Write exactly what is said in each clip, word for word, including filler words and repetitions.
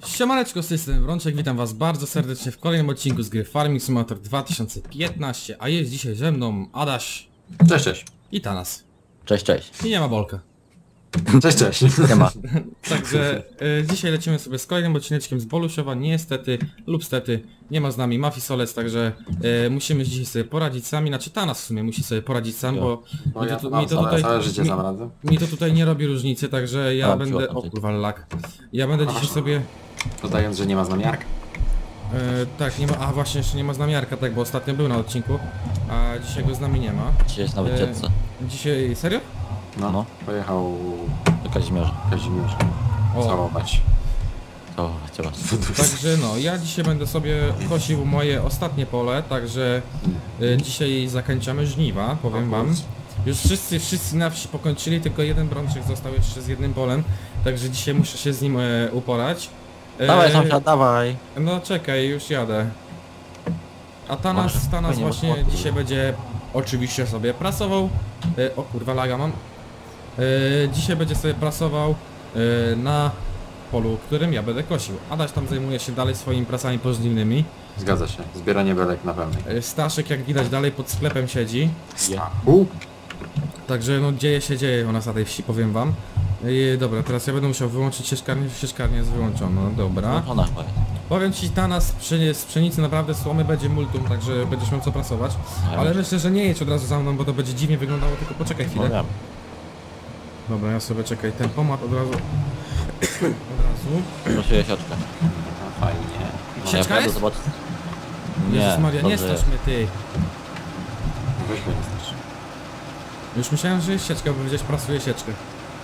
Siemaneczko, z tej strony Brączek, witam was bardzo serdecznie w kolejnym odcinku z gry Farming Simulator dwa tysiące piętnaście, a jest dzisiaj ze mną Adaś. Cześć, cześć. I Tanas. Cześć, cześć. I nie ma Bolka. Cześć, cześć. Nie ma. Także y, dzisiaj lecimy sobie z kolejnym odcineczkiem z Boluszowa, niestety lub stety nie ma z nami Mafisolec, także y, musimy dzisiaj sobie poradzić sami, znaczy Tanas w sumie musi sobie poradzić sam, bo, Bo mi, ja to, mam mi, to całe, tutaj, całe życie mi, sam radzę. mi to tutaj nie robi różnicy, także ja A, będę... O przepraszam. kurwa, lak. Ja będę dzisiaj sobie... Dodając, że nie ma z nami Jarka. E, tak, nie ma, a właśnie jeszcze nie ma z nami Jarka, tak, bo ostatnio był na odcinku, a dzisiaj go z nami nie ma. Dzisiaj jest nawet E, dziecko. Dzisiaj, serio? No, No. pojechał Do Kazimierza. Kazimierz O, całować. To cię także no, ja dzisiaj będę sobie kosił moje ostatnie pole, także e, dzisiaj zakończamy żniwa, powiem wam. Już wszyscy, wszyscy na wsi pokończyli, tylko jeden Brączek został jeszcze z jednym polem, także dzisiaj muszę się z nim e, uporać. E, Dawaj sąsiad, dawaj. No czekaj, już jadę. A Tanas, Może, Tanas fajnie, właśnie bo- dzisiaj będzie oczywiście sobie prasował. E, o kurwa, laga mam. E, dzisiaj będzie sobie prasował e, na polu, którym ja będę kosił. Adaś tam zajmuje się dalej swoimi pracami pożniwnymi. Zgadza się. Zbieranie belek na pełnej. E, Staszek, jak widać, dalej pod sklepem siedzi. Stachu? Także no dzieje się, dzieje u nas na tej wsi, powiem wam. E, dobra, teraz ja będę musiał wyłączyć sieczkarnię, sieczkarnia jest wyłączona, dobra. Ona chyba jest. Powiem ci, Tanas, z pszeni- z pszenicy naprawdę słomy będzie multum, także będziesz miał co prasować. Ja Ale już- myślę, że nie jedź od razu za mną, bo to będzie dziwnie wyglądało, tylko poczekaj No chwilę. wiem. Dobra, ja sobie czekaj, ten pomad od razu. Od razu. Proszę sieczkę. No, fajnie. No, Sieczka ja jest? zobaczyć. Jezus Maria, nie dobrze. strasz mnie, ty. Weź mnie nie znasz. Już myślałem, że jest sieczka, bo gdzieś prasuje sieczkę.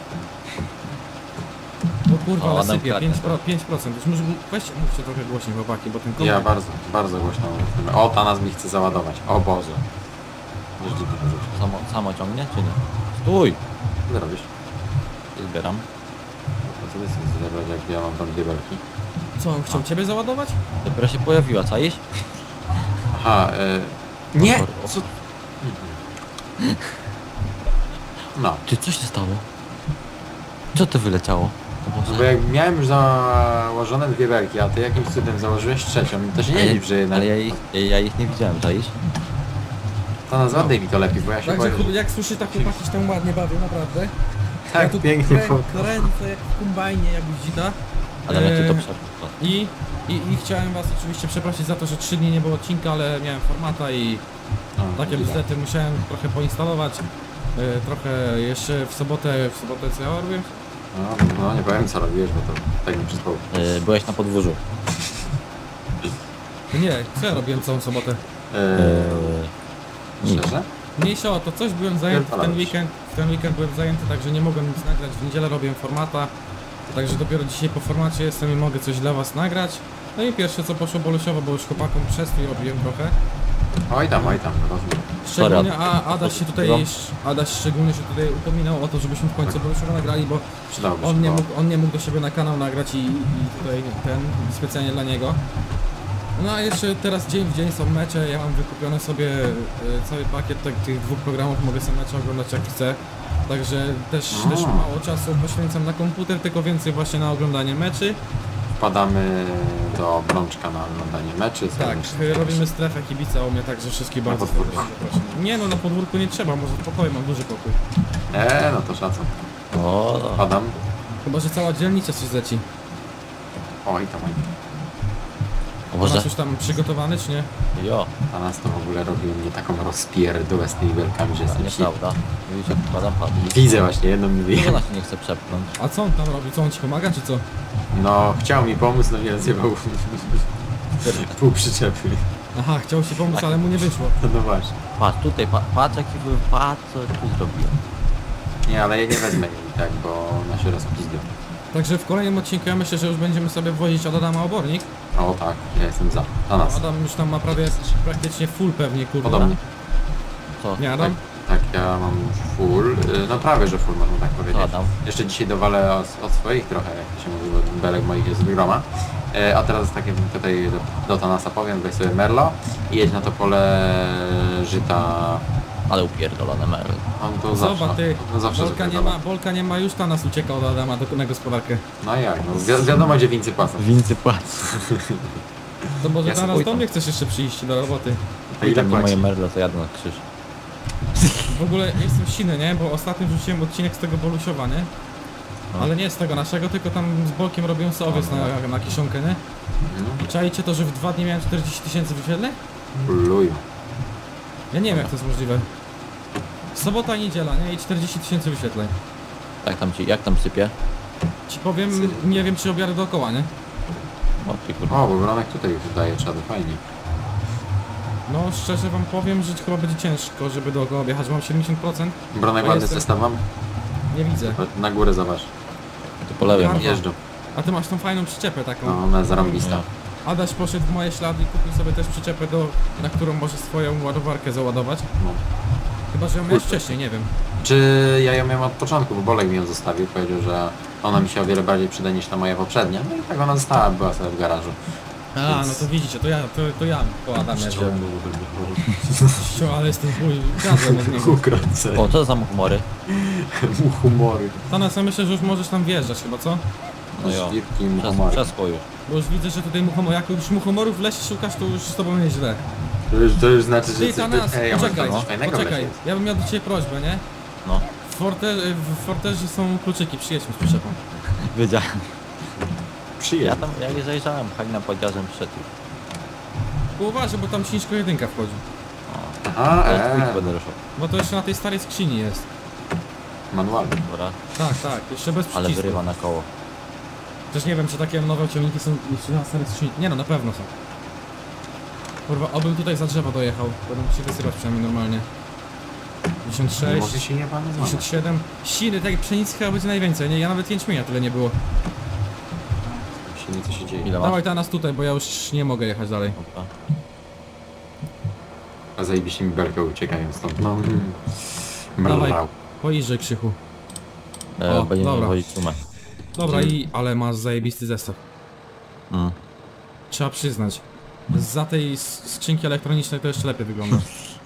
O kurwa, O, ale ładną sypie, klatę. pięć procent. pięć procent. Już może, weźcie, mówcie trochę głośniej, chłopaki, bo ten kombajn... Ja bardzo, bardzo głośno mówię. O, ta nas mi chce załadować. O Boże. Wiesz, gdzie to wyrzucić. Samo, samo ciągnie, czy nie? Stój! Co ty robisz? Zbieram. A co ty chcesz zabrać, jak ja mam tam dwie belki? Co, on chciał ciebie załadować? Dopiero się pojawiła, co iść? Aha, e... Nie! O, Co? No. Ty, co się stało? Co to wyleciało? O No Boże. bo jak miałem już założone dwie belki, a ty jakimś cudem założyłeś trzecią, to się nie Ale- dziw, że jednak... Ale ja ich, ja ich nie widziałem, czaisz? To nas ładniej mi to lepiej, bo ja się Także boję, że... jak słyszy, tak chłopaki się tam ładnie bawią, naprawdę. Tak, ja tu pięknie krę- po... kręcę jak w kombajnie, jak widzita. Ale mnie Eee, to przepło. I, i, I chciałem was oczywiście przeprosić za to, że trzy dni nie było odcinka, ale miałem formata i O, takie widzę. niestety musiałem trochę poinstalować. E, trochę jeszcze w sobotę, w sobotę co ja robiłem? No, no nie powiem co robiłeś, bo to tak mi przyspało. Yy, byłeś na podwórzu. Nie, co ja robiłem całą sobotę? Eee, Nic. szczerze? Mniejsza o to, coś byłem zajęty w ten Pierdolałeś. weekend, w ten weekend byłem zajęty, także nie mogłem nic nagrać, w niedzielę robiłem formata. Także dopiero dzisiaj po formacie jestem i mogę coś dla was nagrać. No i pierwsze co poszło Bolusiowo, bo już chłopakom przestój robiłem trochę. Oj tam, oj tam, rozumiem. Szczególnie, a Adaś się tutaj, No. Adaś szczególnie się tutaj upominał o to, żebyśmy w końcu Boluszowa nagrali, bo Przydałoby się on nie, to. mógł, on nie mógł do siebie na kanał nagrać i, i tutaj ten, specjalnie dla niego. No a jeszcze teraz dzień w dzień są mecze, ja mam wykupione sobie e, cały pakiet tak, tych dwóch programów, mogę sobie mecze oglądać jak chcę. Także też, A. też mało czasu poświęcam na komputer, tylko więcej właśnie na oglądanie meczy. Wpadamy do Brączka na oglądanie meczy. Tak, serdecznie. e, robimy strefę kibica u mnie, także wszystkich Na bardzo podwórku. serdecznie zapraszam. Nie no, na podwórku nie trzeba, może w pokoju, mam duży pokój. Eee, no to szacun. O, no. Wpadam. Chyba, że cała dzielnica coś zleci. Oj tam, oj tam. O Masz Boże. już tam przygotowany, czy nie? Jo, A nas to w ogóle robi mnie taką rozpierdolę z tymi belkami, że jestem wsi. nieprawda. Widzisz jak wpadam, padł. Widzę właśnie, jedną mi Dlaczego ona się nie chce przepchnąć? A co on tam robi? Co on ci pomaga, czy co? No, chciał mi pomóc, no nie zjebał pół przyczepy. Aha, chciał ci pomóc, ale mu nie wyszło. No właśnie. Patrz, tutaj, pa, patrz jaki byłem, patrz co tu zrobiłem. Nie, ale ja nie wezmę jej tak, bo ona się rozpizgła. Także w kolejnym odcinku ja myślę, że już będziemy sobie wozić od Adama obornik. O tak, ja jestem za. Dla nas. Adam już tam ma prawie praktycznie full pewnie, kurwa. Podobnie. Co? Nie, Adam? Tak, ja mam full, y, no prawie, że full można tak powiedzieć. Co Adam? Jeszcze dzisiaj dowalę od, od swoich trochę, jak to się mówi, bo belek moich jest z groma. E, a teraz tak jak tutaj do, do Tanasa powiem, weź sobie Merlo i jedź na to pole żyta Ale upierdolone merl. On to zawsze, Zobacz ty, on zawsze Bolka nie zapierdala. ma, Bolka nie ma, już ta nas ucieka od Adama do, na gospodarkę. No jak, no wi wiadomo gdzie wincy płacą. Wincy płacą. To może Ja se zaraz do pójdę. mnie chcesz jeszcze przyjść do roboty. A I ile tam nie moje płaci? merle, to jadę na krzyż. W ogóle jestem siny, nie? Bo ostatnio wrzuciłem odcinek z tego Bolusiowa, nie? No. Ale nie z tego naszego, tylko tam z Bolkiem robią sobie owiec No, na, na kieszonkę, nie? Mhm. Czajcie to, że w dwa dni miałem czterdzieści tysięcy wyświetleń? Luju. Ja nie wiem jak to jest możliwe. Sobota i niedziela, nie? I czterdzieści tysięcy wyświetleń. Tak tam ci, jak tam sypie? Ci powiem, nie wiem czy objadę dookoła, nie? O ty kurwa. O, bo Bronek tutaj już daje czadu, fajnie. No szczerze wam powiem, że chyba będzie ciężko, żeby dookoła objechać. Mam siedemdziesiąt procent, Bronek To ładny jestem- zestaw mam? nie widzę. Na górę zobacz. Tu po lewej Ja- masz. Jeżdżą. A ty masz tą fajną przyczepę taką. No, ona jest zarąbista. Ja. Adaś poszedł w moje ślady i kupił sobie też przyczepę, do, na którą może swoją ładowarkę załadować. No. Chyba, że ją miałeś wcześniej, nie wiem. Czy ja ją miałem od początku, bo Bolek mi ją zostawił, powiedział, że ona mi się o wiele bardziej przyda niż ta moja poprzednia. No i tak ona została, była sobie w garażu. A, Więc- no to widzicie, to ja, to, to ja po Adamie wziąłem. Ścią, ale jestem chuj, gazem od niego. Ukręcę. O, co za humory? Mu humory. Tanas, ja myślę, że już możesz tam wjeżdżać chyba, co? No jo. Żwirki mu Czas, humory. czas już. Bo już widzę, że tutaj muchomor, jak już muchomorów w lesie szukasz, to już z tobą jest źle. To już, to już znaczy, że Ty, coś... Tanas, Ej, ja mam poczekaj, coś fajnego w poczekaj, lesie. ja bym miał do ciebie prośbę, nie? No, W, forte, w Forterze są kluczyki, przyjedźmy z przyczepą. wiedziałem. Przyjedź. Ja tam, jak zajrzałem, Halina powiedziała, że wszedł. Bo uważaj, bo tam ciężko jedynka wchodzi. Aha, Ja eee, eee. będę ruszał. Bo to jeszcze na tej starej skrzyni jest. manualny. Dobra, Tak, tak, jeszcze bez ale przycisku. wyrywa na koło. Też nie wiem, czy takie nowe ciągniki są jeszcze na starej skrzyni. Nie no, na pewno są. Kurwa, obym tutaj za drzewo dojechał. Będę mógł się wysypać przynajmniej normalnie. pięćdziesiąt Nie sześć, może się nie pan pięćdziesiąt siedem. Siny, tak pszenicy chyba będzie najwięcej, nie? Ja nawet jęczmienia tyle nie było. się nie co się dzieje. Ile masz? Dawaj ta nas tutaj, bo ja już nie mogę jechać dalej. Dobra. A zajebiście mi belkę uciekają stąd. No. Dawaj. Mrał. Pojeżdżaj Krzychu. E, O, będziemy dobra. wozić sumę. Dobra i... ale masz zajebisty zestaw. Mm. Trzeba przyznać. Za tej s- skrzynki elektronicznej to jeszcze lepiej wygląda.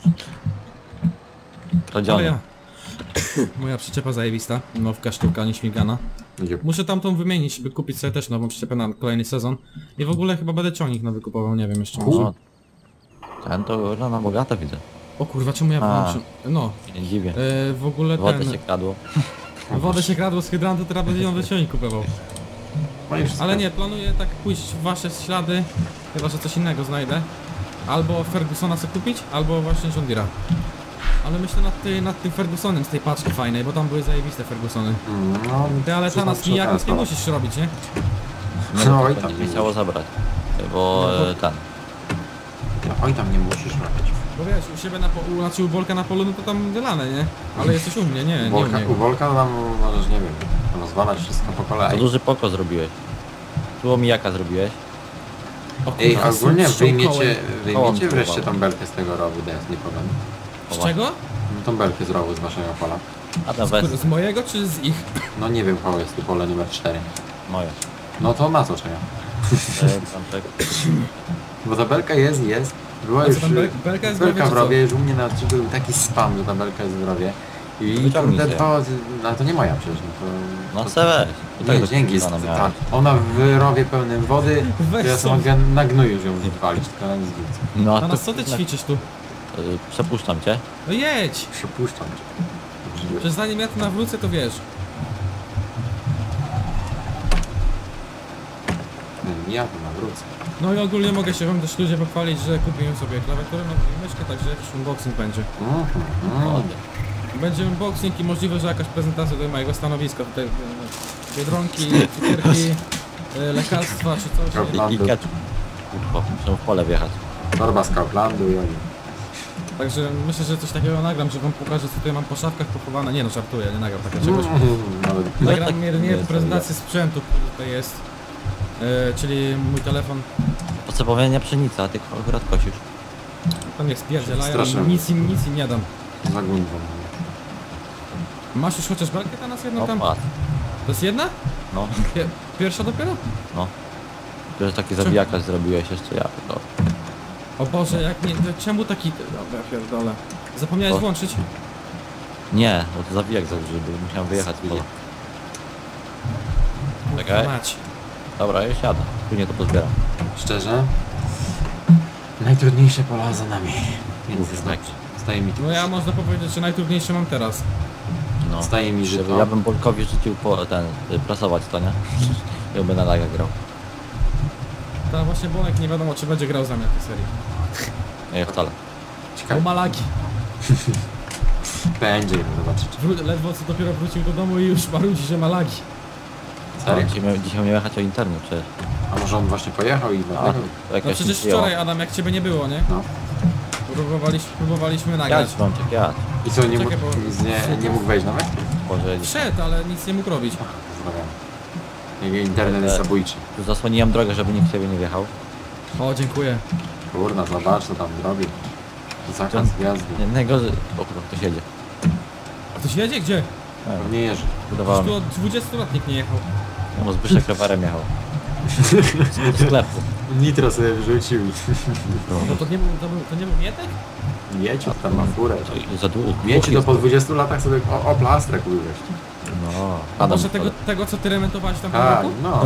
Ale Kradziony. ja... Moja przyczepa zajebista. Nowka sztuka, nieśmigana. Będzie Muszę tamtą wymienić, by kupić sobie też nową przyczepę na kolejny sezon. I w ogóle chyba będę ciągnik nowy kupował, nie wiem jeszcze może. O, ten to no, na bogato widzę. O kurwa, czemu ja A. wyłączyłem? No, Nie dziwię. e, w ogóle Wodę ten... się kradło. Wodę się kradło z hydrantu, teraz będzie nowy ciągnik kupował. No i wszystko. Ale nie, planuję tak pójść w wasze ślady, chyba że coś innego znajdę. Albo Fergusona sobie kupić, albo właśnie John Deere'a. Ale myślę nad, ty, nad tym Fergusonem z tej paczki fajnej, bo tam były zajebiste Fergusony. Mm, No, Ty, ale przyznam, Tanas że nijaków teraz nie to- musisz robić, nie? No, No, no i to tam będzie nie chciało musisz. zabrać. Bo No to- e, ten. Oj, tam nie musisz robić. Bo wiesz, u siebie na polu, znaczy u Bolka na polu, no to tam wylane, nie? Ale jesteś u mnie, nie, nie u Wolka, u niego. Wolka tam możesz, nie wiem, rozwalać wszystko po To kolei. duży poko zrobiłeś. Tu omijaka zrobiłeś. O Ej, kurwa, ogólnie z tą kołem. wyjmiecie, Kołem wyjmiecie wreszcie próbował. tą belkę z tego rowu, to jest nie problem. Z czego? Tą belkę z rowu z waszego pola. A tam weź. Z, z mojego czy z ich? No nie wiem, koło jest tu pole numer cztery. Moje. No to na co czeka? E, tam czek. Bo ta belka jest, jest. Była A co już tam, bel- belka jest w belka rowie, w czy co? rowie, już u mnie na odcinku był taki spam, że ta belka jest w rowie. I Wyciągnij kurde sobie. to, no to nie moja przecież, no to... No to, se weź. I tak Nie, do dzięki, Krzyżana tak. miałeś. Ona w rowie pełnym wody, Weź to ja sobie. sobie mogę na gnoju już ją wywalić, tylko na nic więcej. No A to nas co ty ćwiczysz tu? e, przepuszczam cię. No jedź! Przypuszczam cię. Przecież zanim ja tu nawrócę, to wiesz. Hmm, Ja tu nawrócę. No i ogólnie mogę się wam też ludzie pochwalić, że kupiłem sobie klawiaturę, nową myszkę, także jakiś unboxing będzie. Mhm, No, mhm. Będzie unboxing i możliwe, że jakaś prezentacja do mojego stanowiska. Tutaj e, biedronki, cukierki, e, lekarstwa czy coś. Dobra. I, i kecz. Kurwa, muszę w pole wjechać. Torba z Kauplandu i oni. Także myślę, że coś takiego nagram, że wam pokażę, co tutaj mam po szafkach pochowane. Nie no, żartuję, nie nagram takiego czegoś. Nawet No Nagram tak, jedynie jest, prezentację sprzętu, który tutaj jest. E, czyli mój telefon. Po co powiem, nie pszenica, tylko akurat kosisz. To niech spierdzielają, Strasznie. nic im, nic im nie dam. za gundą. Masz już chociaż belkę dla nas jedną No tam? patrz. To jest jedna? No, Pier pierwsza dopiero? no. Tu jest taki zawijaka zrobiłeś jeszcze ja, to. O Boże, jak nie, to czemu taki... Dobra, pierdolę. Zapomniałeś O. włączyć? Nie, bo to zawijak założył, bo musiałem wyjechać z pola. Czekaj. Kurwa mać. Dobra, już jadę. Później to pozbieram. Szczerze? Najtrudniejsze pola za nami. Więc Mów, jest tak. dobrze. Zostaje mi tu. No ja można powiedzieć, że najtrudniejsze mam teraz. No. Zostaje mi żyto. Ja bym Bolkowi rzucił po ten, y, prasować to, nie? I by na laga grał. Ta właśnie Bolek nie wiadomo czy będzie grał za mnie w tej serii. Nie, wcale. Bo Ciekawe. ma lagi. Będzie, zobaczyć. Wró- ledwo co dopiero wrócił do domu i już marudzi, że ma lagi. Serio? Dzisiaj miał, dzisiaj miał jechać o internet, przecież. A może on właśnie pojechał i A, dlatego? No jakaś przecież mi przyjęła. wczoraj Adam, jak ciebie nie było, nie? No. Próbowaliśmy, próbowaliśmy nagrać. Jadź, Brączek, jadź. I co, nie mógł, Czekaj, bo- nie, nie mógł wejść nawet? Boże, Wszedł, ale nic nie mógł robić. Pozdrawiam. Jego internet jest E. zabójczy. tu zasłoniłem drogę, żeby nikt ciebie nie wjechał. O, dziękuję. Kurna, zobacz co tam robi. Zakaz gwiazdy. Nie, najgorzej... O kurwa, ktoś jedzie. A ktoś jedzie? Gdzie? Nie wiem, Pewnie jeży. Już budowałem. tu od dwudziestu lat nikt nie jechał. No bo Zbyszek rowerem jechał. Z sklepu. Nitro sobie wrzucił. No to nie był, to, był, to nie był Mietek? Mieciu tam ma furę. To za długo. Mieciu to po dwudziestu latach sobie o, o plastrę kupiłeś. No, A Adam może tego, ale- tego co ty remontowałeś tam po Tak, roku? no.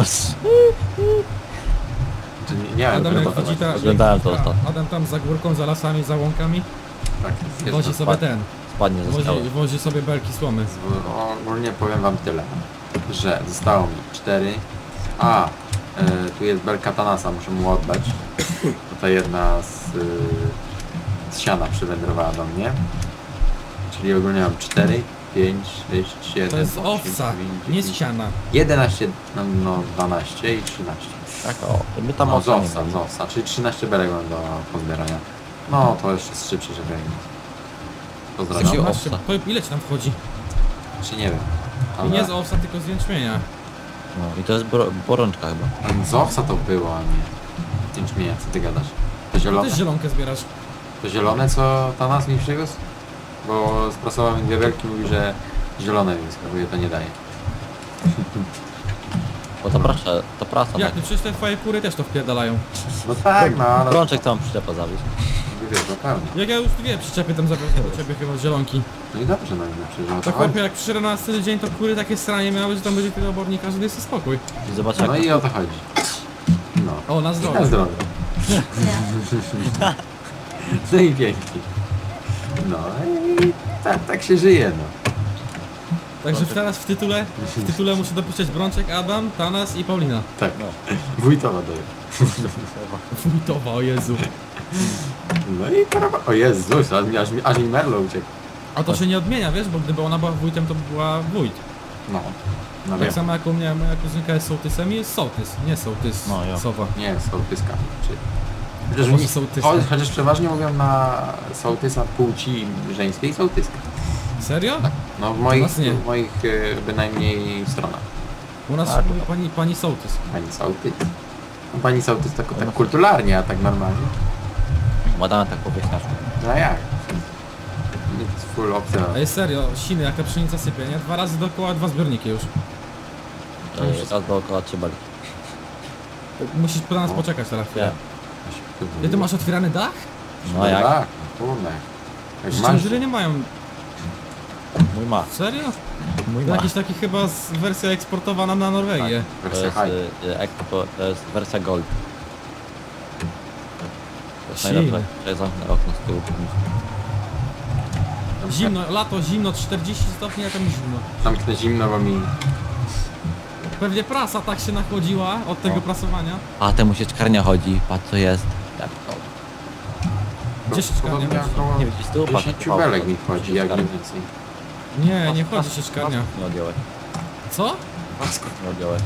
Czy nie, nie Adam jak wiem, widzi ta, Oglądałem to jak- ostatnio. Adam tam za górką, za lasami, za łąkami tak, jest wozi to sobie spadł. ten, Spadnie ze skały. wozi, wozi sobie belki słomy. Z- Ogólnie powiem wam tyle, że zostało mi cztery. A, e, tu jest belka Tanasa, muszę mu oddać. To jedna z, y, z siana przywędrowała do mnie. Czyli ogólnie mam cztery, pięć, sześć, siedem, To jest osiem, owca, dziewięć, nie z dziesięć, siana. jedenaście, no, no dwanaście i trzynaście. Tak, o. My tam No, z owca nie owca, mieli. z owca, czyli trzynaście belek mam do pozbierania. No, to jeszcze z szybciej, żeby pozdrawiam. Jaki Masz- owca? To ile ci tam wchodzi? Czy nie wiem. I Ale nie z owsa, tylko z jęczmienia. No i to jest bro, borączka chyba. z owca to było, a nie jęczmienia, co ty gadasz? To To zielone? też zielonkę zbierasz. To zielone, co Tanas mi przywiózł? Bo sprasował mi dwie belki, mówi, że zielone mi skarbuje, to nie daje. Bo to prasa, to prasa. Jak, tak. no przecież te twoje kury też to wpierdalają. No tak, no ale... Brączek tam przyczepę zawieźć. Wiesz, no pewnie. Jak ja już dwie przyczepy tam zawiozłem do ciebie chyba z zielonki. No i dobrze, no i no przecież o To to chłopie, chodzi. jak przyszedłem na następny dzień, to kury takie stranie miały, że tam będzie tyle obornika, że jest spokój. I zobacz jak No i o to chodzi. No. O, na zdrowie. Na zdrowie. No i pięknie. No i tak, tak się żyje, no. Także teraz w tytule, w tytule muszę dopisać Brączek, Adam, Tanas i Paulina. Tak, No. wójtowa daje. Wójtowa, o Jezu. No i parawa... O Jezus, aż mi, aż mi, aż mi Merlo uciekł. A to się nie odmienia, wiesz, bo gdyby ona była wójtem, to by była wójt. No. No Tak wiem. samo jak u mnie moja kuzynka jest sołtysem i jest sołtys, nie sołtys, No, jo. sowa. Nie, sołtyska. Czy... Chociaż, Może mi- sołtyska. cho- chociaż przeważnie mówią na sołtysa płci żeńskiej sołtyska. Serio? No w moich, nas nie. w moich e, bynajmniej stronach. U nas Tak. mówi pani, pani sołtys. Pani sołtys. No, pani sołtys tak, tak kulturalnie, a tak normalnie. Madame tak po wieśniaczku. No a jak? Nic, full opcja. Ej, serio, siny, jak ta pszenica sypie, nie? Dwa razy dookoła, dwa zbiorniki już. To jest raz dookoła trzy belki. Musisz na nas No. poczekać teraz chwilę. Wiem. Ja, ty masz otwierany dach? No jak? Tak, no kurde. Jak Jeszcze masz... Żyry nie mają. Mój ma. Serio? Mój To ma. jakiś taki chyba z wersja eksportowana na Norwegię. To Wersja jest, high. y, y, expo, to jest wersja gold. To jest Silny. najlepsze. Tutaj zamknę okno z tyłu. Zimno, lato, zimno, czterdzieści stopni, a tam zimno. Zamknę zimno, bo mi... Pewnie prasa tak się nachłodziła od tego No. prasowania. A temu się czkarnia chodzi. Patrz co jest. Jak to? Gdzie się czkarnia Podobnie chodzi? około Nie widzisz z tyłu? Patrz, dziesięć jak belek to- mi wchodzi, jak nie więcej. Nie, nie Pas- chodzi pas- się szkarnia. pasków Nie odjąłeś. Co? Pasków nie odjąłeś.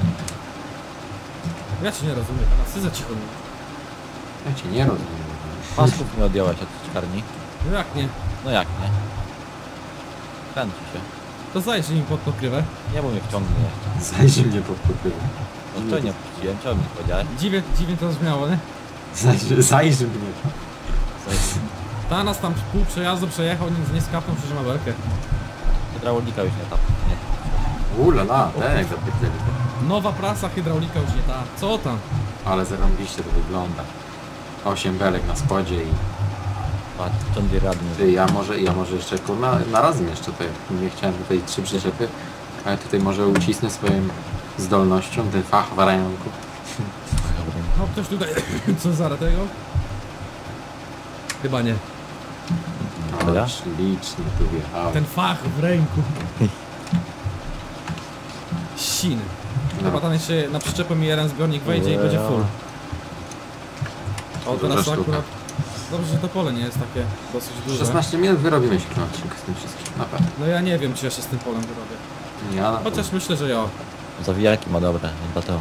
Ja cię nie rozumiem, teraz ty za cicho mówisz. Ja cię nie rozumiem. Pasków nie odjąłeś od czkarni. No jak nie? No jak nie? Kręci się. To zajrzyj mi pod pokrywę. Nie, bo mnie wciągnie jeszcze. Zajrzyj mnie pod pokrywy. No to nie puściłem, ciągnik powiedziałeś. Dziwnie, dziwnie to brzmiało, nie? Zajrzyj, zajrzyj mnie. Ta nas tam pół przejazdu przejechał, nic nie skapnął, przecież ma belkę. Hydraulika już nie tam. Nie. Ulala, ten jak zapytali. Nowa prasa, hydraulika już nie ta. Co tam? Ale zarąbiście to wygląda. osiem belek na spodzie i Patrz, John Deere radny. Ty, ja może, ja może jeszcze kurna na razem jeszcze tutaj. Nie chciałem tutaj trzy przyczepy, ale tutaj może ucisnę swoją zdolnością ten fach w ręku. No ktoś tutaj, co za tego? Chyba nie. No, Ja? ślicznie tu wjechałem. Ten fach w ręku. Sin. No. Chyba tam jeszcze na przyczepę mi jeden zbiornik wejdzie i będzie full. O, Duża teraz sztuka. akurat... Dobrze, że to pole nie jest takie dosyć duże. szesnaście minut wyrobimy się na odcinku z tym wszystkim, na pewno. No ja nie wiem, czy ja się z tym polem wyrobię. Ja na Chociaż myślę, że ja. Zawijarki ma dobre, nie dlatego.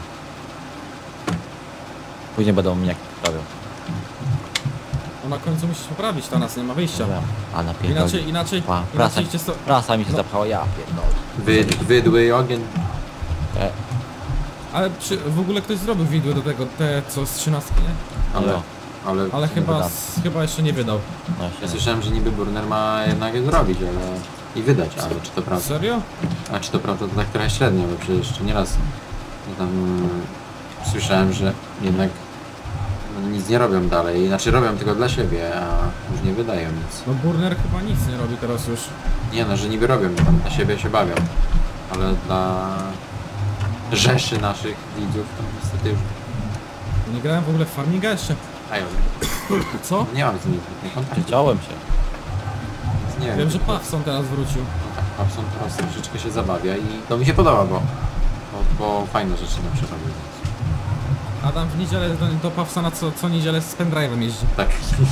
Później będą mnie poprawiał. No na końcu musisz poprawić, ta nas nie ma wyjścia. Dobra. A na pierdolę. Inaczej, inaczej, Pa, prasa, inaczej cię sto... prasa mi się No. zapchała, ja pierdolę. Wy, wydły ogień. E, Ale czy w ogóle ktoś zrobił widły do tego, te co z trzynastki, nie? Ale, No. ale, Ale chyba, wydam. s- chyba jeszcze nie wydał. no ja się słyszałem, że niby Burner ma jednak je zrobić, ale i wydać, ale czy to prawda? Serio? A czy to prawda, to tak trochę średnio, bo przecież jeszcze nieraz tam słyszałem, że jednak no, nic nie robią dalej, znaczy robią tylko dla siebie, a już nie wydają nic. No Burner chyba nic nie robi teraz już. Nie no, że niby robią, tam dla siebie się bawią, ale dla rzeszy naszych widzów to niestety już... Nie grałem w ogóle w Farminga jeszcze. A ja Co? nie mam z nimi żadnych kontaktów, Chciałem się. więc nie Wiem, wiem. że Pawson teraz wrócił. No tak, Papson teraz troszeczkę się zabawia i to mi się podoba, bo, bo, bo fajne rzeczy na przykład. Adam w niedzielę do, do Pawsona co, co niedzielę z pendrive'em jeździ. Tak.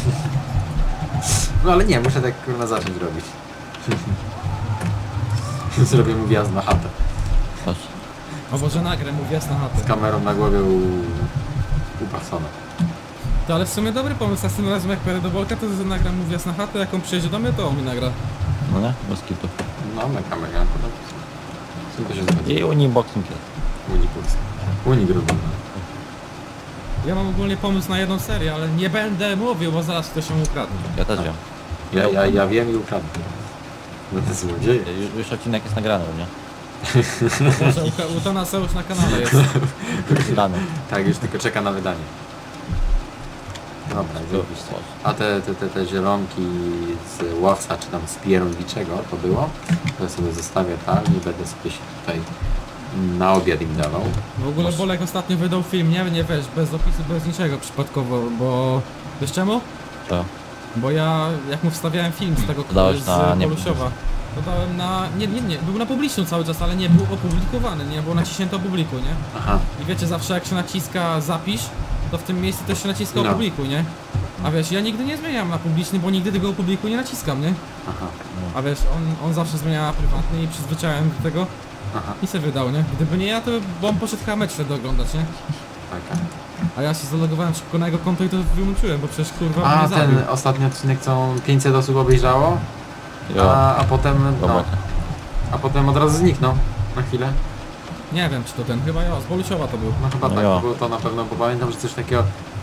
No ale nie, muszę tak kurwa zacząć robić. Zrobię mu wjazd na chatę. Chodź. O Boże, nagrę mu wjazd na Z chatę. kamerą na głowie u, u Parsona. To ale w sumie dobry pomysł, a z tym razem jak pojadę do Bolka, to nagram mu wjazd na chatę, jak on przyjedzie do mnie, to on mi nagra. No nie? Bez kitu. No, mega, mega. Z tym to się zgadza. I unboxing jest. Uni Polska. Uni Gruba. Ja mam ogólnie pomysł na jedną serię, ale nie będę mówił, bo zaraz ktoś ją ukradnie. Ja też wiem. Ja, ja, ja wiem i ukradnę. No to złodzieje. Już, już odcinek jest nagrany, nie? Może u, u Tonasa już na kanale jest. Dany. Tak, już tylko czeka na wydanie. Dobra, zajebiście. A te, te, te, te zielonki z łowca, czy tam z pierogiczego to było, to ja sobie zostawię tam i będę sobie się tutaj na obiad im dawał. W ogóle Bolek ostatnio wydał film, nie, nie wiesz, bez opisu, bez niczego przypadkowo, bo... Wiesz czemu? To. Bo ja, jak mu wstawiałem film z tego Dodałeś z na nie- Polusiowa, dodałem na... Nie, nie, nie, był na publicznym cały czas, ale nie był opublikowany, nie było naciśnięte opublikuj, nie? Aha, I wiecie, zawsze jak się naciska zapisz, to w tym miejscu też się naciska No. opublikuj, nie? A wiesz, ja nigdy nie zmieniam na publiczny, bo nigdy tego opublikuj nie naciskam, nie? aha, A wiesz, on, on zawsze zmienia na prywatny i przyzwyczaiłem do tego aha, i se wydał, nie? Gdyby nie ja, to bo on poszedł chyba mecz wtedy oglądać, nie? taka. A ja się zalogowałem szybko na jego konto i to wyłączyłem, bo przecież kurwa A mnie zabił. ten ostatni odcinek, co pięćset osób obejrzało, Jo. a, a potem, no, Robota. a potem od razu zniknął na chwilę. Nie wiem, czy to ten, chyba ja, z Bolusiowa to był. No chyba No tak, jo. było to na pewno, bo pamiętam, że coś takiego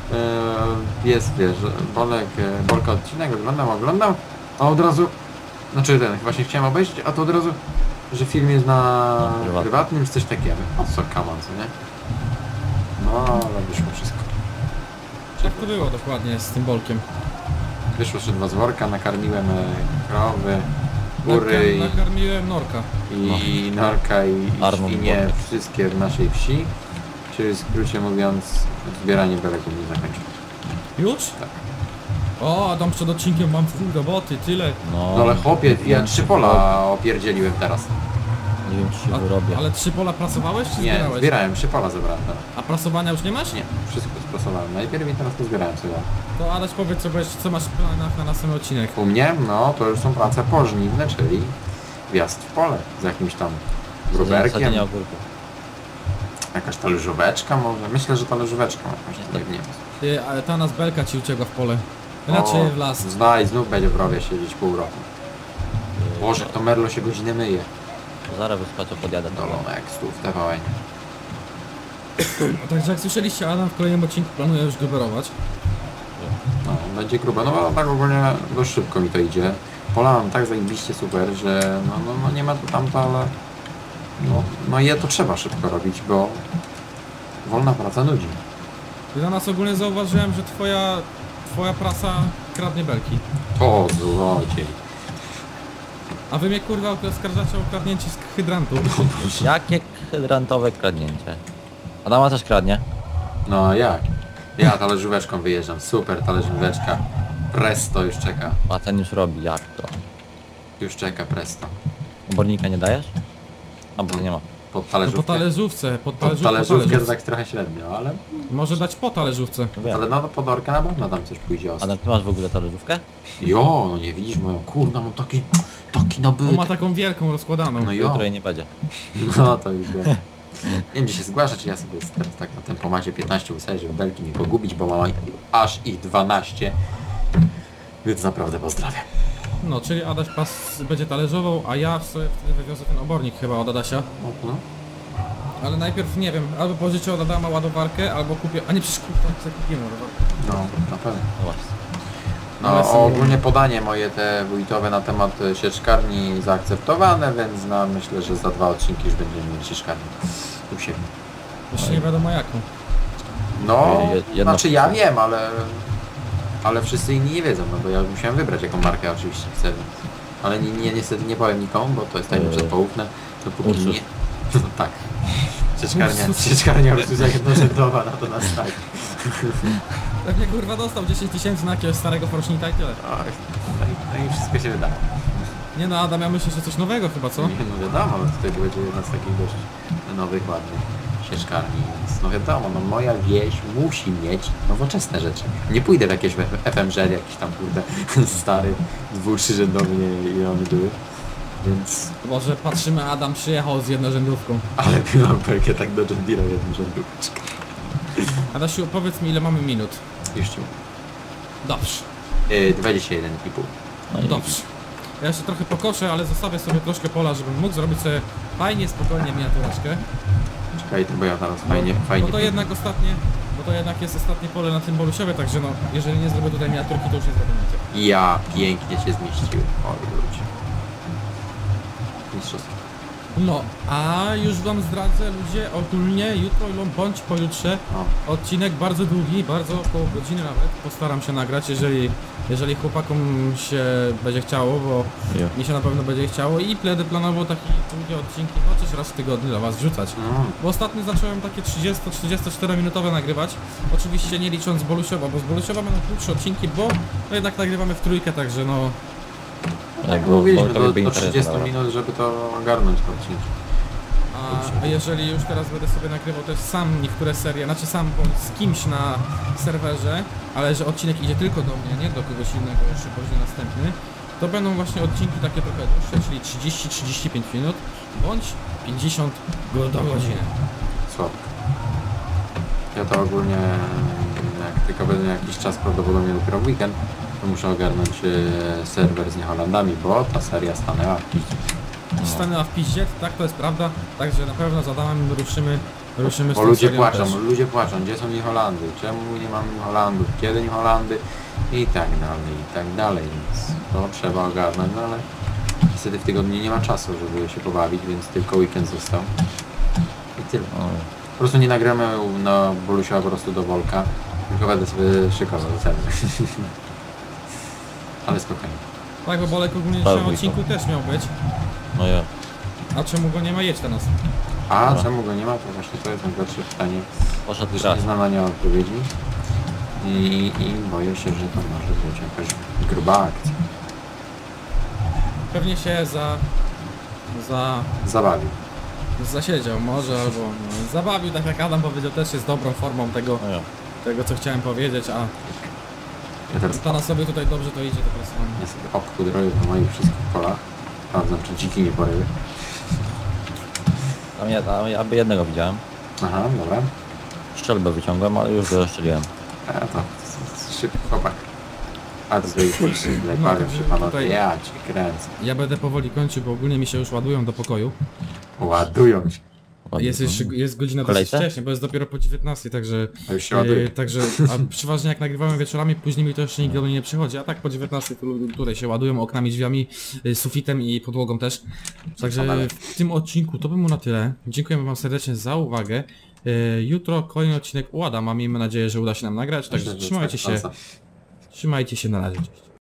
e, jest, wiesz, że Bolek, e, Bolka odcinek oglądał, oglądał, a od razu, znaczy ten, właśnie chciałem obejrzeć, a to od razu, że film jest na No, prywatnym. prywatnym, czy coś takiego. O co kaman, co nie? No, ale wyszło wszystko. Jak to było dokładnie z tym Bolkiem? Wyszło jeszcze dwa z worka, nakarmiłem e, krowy, kury Nakar- nakarmiłem Norka. i, i norka i, i Arnold świnie, Borek. wszystkie w naszej wsi. Czyli w skrócie mówiąc, zbieranie beleków nie zakończyło. Już? Tak. O, Adam przed odcinkiem mam w chuj roboty, tyle. No, No ale chłopie, ja wiem, trzy czy pola opierdzieliłem teraz. Nie wiem, czy się A, wyrobię. ale trzy pola prasowałeś czy Nie, zbierałeś? zbierałem, trzy pola zebrałem teraz. A prasowania już nie masz? Nie, wszystko sprasowałem najpierw i teraz to zbierałem sobie. To Adaś powiedz co, będziesz, co masz w planach na następny odcinek. U mnie, no to już są prace pożniwne, czyli wjazd w pole z jakimś tam gruberkiem. Sadzenie ogórków. Jakaś talerzóweczka może? Myślę, że talerzóweczka jakąś, nie wiem. Ty, ale ta nas belka ci uciekła w pole. Raczej w las. Znaj, znów będzie w rowie siedzieć pół roku. Boże, to Merlo się godzinę myje. Zaraz wyskoczę, podjadę do Dolone jak stół w T V N. Także jak słyszeliście, Adam w kolejnym odcinku planuje już gruberować. No, będzie grube. No ale tak ogólnie dość szybko mi to idzie. Pola mam tak zajebiście super, że no, no, no nie ma to tamto, ale no, no je to trzeba szybko robić, bo wolna praca nudzi. I na nas ogólnie zauważyłem, że twoja, twoja prasa kradnie belki. O, złodziej. A wy mnie kurwa oskarżacie o kradnięcie z hydrantu. Jakie hydrantowe kradnięcie? Adama też kradnie. No jak? Ja talerzóweczką wyjeżdżam, super talerzóweczka. Presto już czeka. A ten już robi, jak to? Już czeka presto. Obornika nie dajesz? A bo nie ma. Pod No talerzówkę? po talerzówce, pod Pod talerzówkę, po talerzówkę to talerzówce. tak trochę średnio, ale... Może dać po talerzówce. No wiem. Ale no pod orkę na pewno tam coś pójdzie ostro. Adam, ty masz w ogóle talerzówkę? Jo, no nie widzisz moją, kurna, mam taki... Taki On nabytek. ma taką wielką rozkładaną. No jo. Jutro jej nie będzie. No to już wiem. Nie wiem, gdzie się zgłasza, czy ja sobie teraz tak na tempomacie piętnaście ustawię, żeby belki mi pogubić, bo mam aż ich dwanaście. Więc naprawdę pozdrawiam. No, czyli Adaś pas będzie talerzował, a ja sobie wtedy wywiozę ten obornik chyba od Adasia. No, Ale najpierw, nie wiem, albo pożyczę od Adama ładowarkę, albo kupię... A nie, przecież kupię, sobie kupimy ładowarkę. no na pewno. No właśnie. No Ale są- ogólnie podanie moje te wójtowe na temat e, sieczkarni zaakceptowane, więc no myślę, że za dwa odcinki już będziemy mieli sieczkarnię u siebie. Jeszcze nie wiadomo jaką. No, Je- jedno- znaczy ja wiem, ale ale wszyscy inni nie wiedzą, no bo ja musiałem wybrać jaką markę oczywiście chcę, więc... ale nie, nie, niestety nie powiem nikomu, bo to jest tajemnicze Eee, poufne, dopóki Ursus. nie... No tak. Sieczkarnia, Ursus. sieczkarnia Ursusa jednorzędowa, no to nas tak. Pewnie kurwa dostał dziesięć tysięcy na jakiegoś starego Forschnita i tyle. Oj, no, i, no i wszystko się wydało. Nie no, Adam, ja myślę, że coś nowego chyba, co? Nie, no wiadomo, no tutaj będzie jedna z takich dość nowych, ładnych sieczkarni, więc no wiadomo, no moja wieś musi mieć nowoczesne rzeczy. Nie pójdę w jakieś F M Ż, jakiś tam kurde stary, dwu, trzyrzędowy, nie wiem ile one były, więc... Może patrzymy, Adam przyjechał z jednorzędówką. Ale miałem belkę tak do John Deere'a jedną rzędóweczkę. Adasiu, powiedz mi ile mamy minut. Już ci Dobrze, yy, dwadzieścia jeden i pół. No i dobrze. Ja jeszcze trochę pokoszę, ale zostawię sobie troszkę pola, żebym mógł zrobić sobie fajnie, spokojnie miniatureczkę. Czekaj, bo ja teraz fajnie, fajnie... Bo to jednak ostatnie, bo to jednak jest ostatnie pole na tym Bolusiowie, także no, jeżeli nie zrobię tutaj miniaturki, to już nie zrobię nic. Ja pięknie się zmieściłem. Oj, ludzie. Mistrzostwo. No, a już wam zdradzę ludzie, ogólnie jutro lub bądź pojutrze O, odcinek bardzo długi, bardzo około godziny nawet. Postaram się nagrać, jeżeli, jeżeli chłopakom się będzie chciało, bo Jo. mi się na pewno będzie chciało i będę planował takie długie odcinki chociaż raz w tygodniu dla was wrzucać. mm. Bo ostatnio zacząłem takie trzydzieści trzydzieści cztery minutowe nagrywać. Oczywiście nie licząc Bolusiowa, bo z Bolusiowa będą krótsze odcinki, bo no jednak nagrywamy w trójkę, także no... Tak bo- bo mówiliśmy, to do, by do interes trzydziestu dało. minut, żeby to ogarnąć po odcinku. A, a jeżeli już teraz będę sobie nagrywał też sam niektóre serie, znaczy sam bądź z kimś na serwerze, ale że odcinek idzie tylko do mnie, nie do kogoś innego jeszcze później następny, to będą właśnie odcinki takie trochę dłuższe, czyli trzydzieści trzydzieści pięć minut, bądź pięćdziesiąt go do godziny. Słodko. Ja to ogólnie, jak tylko będę jakiś czas, prawdopodobnie dopiero w weekend, to muszę ogarnąć e, serwer z Nieholandami, bo ta seria stanęła. Stanęła w piździe, tak to jest prawda, także na pewno z Adamem ruszymy, ruszymy z Bo tą ludzie serią płaczą, też. ludzie płaczą, gdzie są Nieholandy, czemu nie mamy Nieholandów, kiedy Nieholandy i tak dalej, i tak dalej, więc to trzeba ogarnąć, no ale niestety w tygodniu nie ma czasu, żeby się pobawić, więc tylko weekend został i tyle. O, Po prostu nie nagramy na Bolusia po prostu do Wolka, tylko będę sobie szykował serwer. Ale spokojnie. Tak, bo Bolek ogólnie Tak, dzisiaj wujku. odcinku też miał być, no ja. a czemu go nie ma, jedź teraz. A Dobra. czemu go nie ma? To właśnie to jest najgorsze pytanie. Poszedł Już grać. nie znam na nie odpowiedzi. I, I boję się, że to może być jakaś gruba akcja. Pewnie się za... za... Zabawił. zasiedział może, albo no, zabawił, tak jak Adam powiedział, też jest dobrą formą tego, No ja. tego co chciałem powiedzieć, a Ja teraz Tana sobie tutaj dobrze to idzie, to po prostu mam- ja sobie obkudroję po moich wszystkich polach. Sprawdzam, czy dziki nie poryły. Tam ja, tam ja by jednego widziałem. Aha, dobra. Szczelbę wyciągłem, ale już go rozstrzeliłem. A to, to, to szybki chłopak. A to sobie No, bawią także się panowie. tutaj- Ja cię kręcę. Ja będę powoli kończył, bo ogólnie mi się już ładują do pokoju. Ładują się. Ładnie Jest to. jeszcze, jest godzina dosyć Kolejce? wcześnie, bo jest dopiero po dziewiętnastej, także... A już się ładuje. Yy, także, a przeważnie jak nagrywamy wieczorami, później mi to jeszcze nigdy nie przychodzi, a tak po dziewiętnastej tu- tutaj się ładują oknami, drzwiami, yy, sufitem i podłogą też. Także w tym odcinku to by mu na tyle. Dziękujemy wam serdecznie za uwagę. Yy, jutro kolejny odcinek u Adama, miejmy nadzieję, że uda się nam nagrać, także Myślę, że trzymajcie jest się, taka szansa. Trzymajcie się, na razie, cześć.